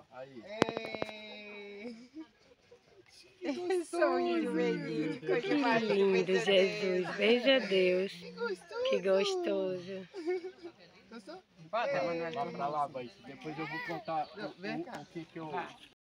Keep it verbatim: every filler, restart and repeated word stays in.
Aí. Que sonho, menino. Que lindo, Jesus. Veja Deus. Que gostoso. Bota, Manuel. Vá pra lá, vai. Depois eu vou contar o, o, o que que eu...